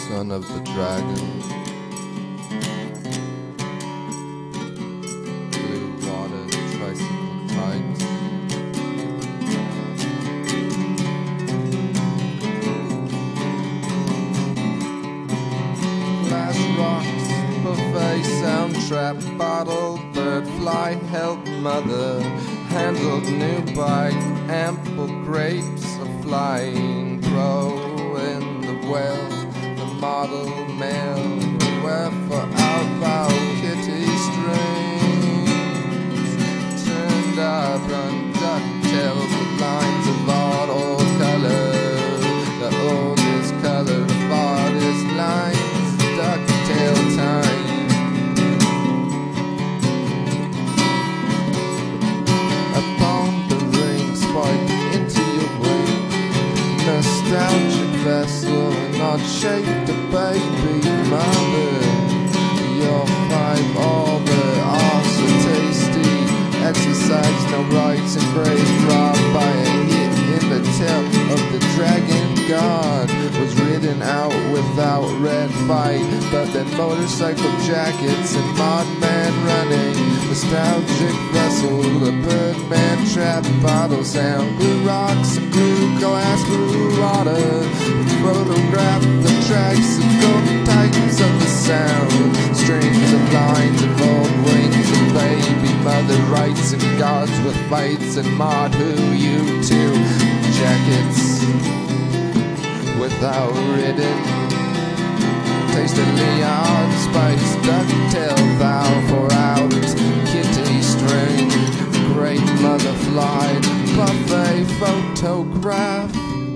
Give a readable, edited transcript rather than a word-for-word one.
son of the dragon. Blue water, Trycycle Tykes. Glass rocks, buffet, sound trap, bottle, bird, fly, help, mother, handled new bite, ample grapes, a flying throw in the well, the model male, wherefore out bow kitty strings, turned up on ducktails with lines of auto color, the oldest color of artist lines, ducktail time. Nostalgic vessel, not shaped a baby mother. Your five all the arts are tasty. Exercise no rights engraved, robbed by a hit in the tail of the dragon god. Was ridden out without red fight, but then motorcycle jackets and mod man running. Nostalgic vessel, the birdman trap, bottle sound, glue rocks and glue glass, glue water. Photograph the tracks of golden titans of the sound. Strings of lines of old wings and baby mother rights and gods with fights and mod who you two jackets without ridden. Taste of Leon Spice, ducktail thou for out, kitty string, great mother fly, buffet photograph.